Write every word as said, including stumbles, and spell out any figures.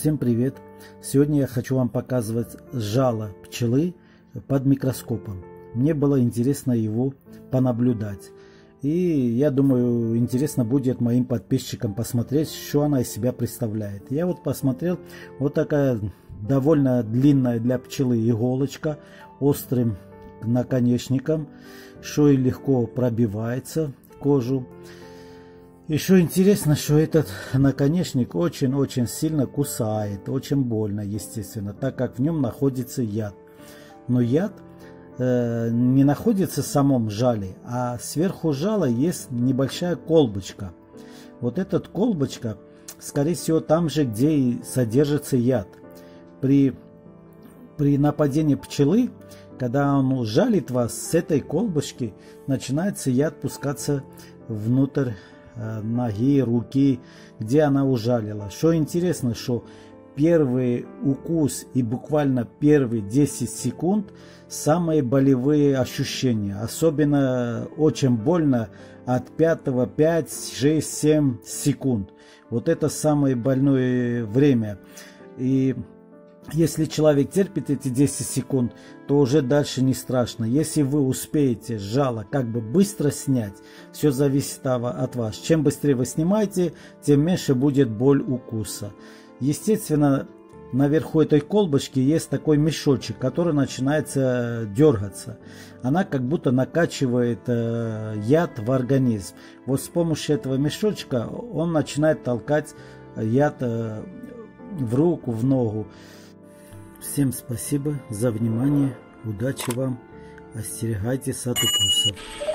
Всем привет! Сегодня я хочу вам показывать жало пчелы под микроскопом. Мне было интересно его понаблюдать. И я думаю, интересно будет моим подписчикам посмотреть, что она из себя представляет. Я вот посмотрел, вот такая довольно длинная для пчелы иголочка, острым наконечником, что и легко пробивается кожу. Еще интересно, что этот наконечник очень-очень сильно кусает, очень больно, естественно, так как в нем находится яд. Но яд э, не находится в самом жале, а сверху жала есть небольшая колбочка. Вот эта колбочка, скорее всего, там же, где и содержится яд. При, при нападении пчелы, когда он жалит вас, с этой колбочки начинается яд пускаться внутрь ноги, руки, где она ужалила. Что интересно, что первый укус и буквально первые десять секунд самые болевые ощущения. Особенно очень больно от пятого пять, шесть, семь секунд. Вот это самое больное время. И если человек терпит эти десять секунд, то уже дальше не страшно. Если вы успеете жало как бы быстро снять, все зависит от вас. Чем быстрее вы снимаете, тем меньше будет боль укуса. Естественно, наверху этой колбочки есть такой мешочек, который начинается дергаться. Она как будто накачивает э, яд в организм. Вот с помощью этого мешочка он начинает толкать яд э, в руку, в ногу. Всем спасибо за внимание, удачи вам, остерегайтесь от укусов.